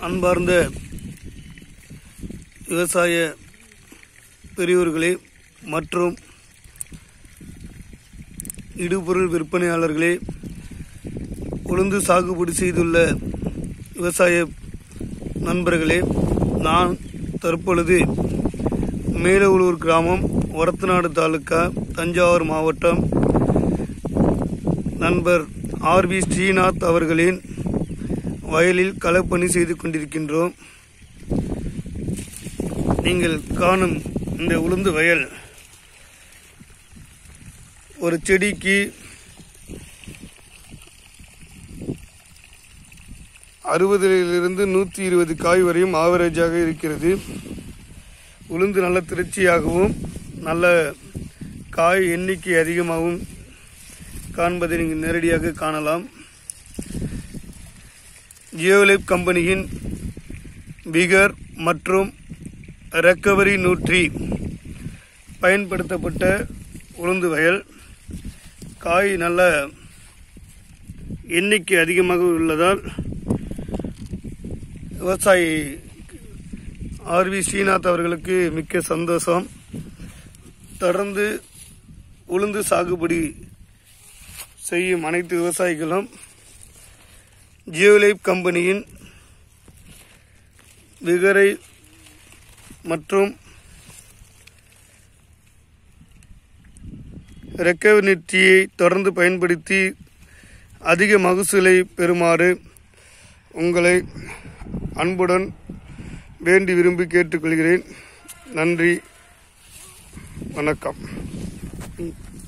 அன்பார்ந்த விவசாய பெரியோர்களே மற்றும் இடுபொருள் விற்பனையாளர்களே, உளுந்து சாகுபடி செய்துள்ள விவசாய நண்பர்களே, நான் தற்பொழுது மேலவூர் கிராமம், ஒரத்தநாடு தாலுகா, தஞ்சாவூர் மாவட்டம், நண்பர் ஆர்.வி. ஸ்ரீநாத் அவர்களின் வயலில் களப்பணி செய்து கொண்டிருக்கின்றோம். நீங்கள் காணும் இந்த உளுந்து வயல் ஒரு செடிக்கு 60லிருந்து 120 காய் வரையும் ஆவரேஜாக இருக்கிறது. உளுந்து நல்ல திரட்சியாகவும் நல்ல காய் எண்ணிக்கை அதிகமாகவும் காண்பதை நீங்கள் நேரடியாக காணலாம். ஜியோலைப் கம்பெனியின் பிகர் மற்றும் ரெக்கவரி நியூட்ரி பயன்படுத்தப்பட்ட உளுந்து வயல். காய் நல்ல எண்ணிக்கை அதிகமாக உள்ளதால் விவசாயி ஆர்.வி. ஸ்ரீநாத் அவர்களுக்கு மிக்க சந்தோஷம். தொடர்ந்து உளுந்து சாகுபடி செய்யும் அனைத்து விவசாயிகளும் ஜியோலைப் கம்பெனியின் விகரை மற்றும் ரெக்கவரியை தொடர்ந்து பயன்படுத்தி அதிக மகசூலை பெறுமாறு உங்களை அன்புடன் வேண்டி விரும்பி கேட்டுக்கொள்கிறேன். நன்றி, வணக்கம்.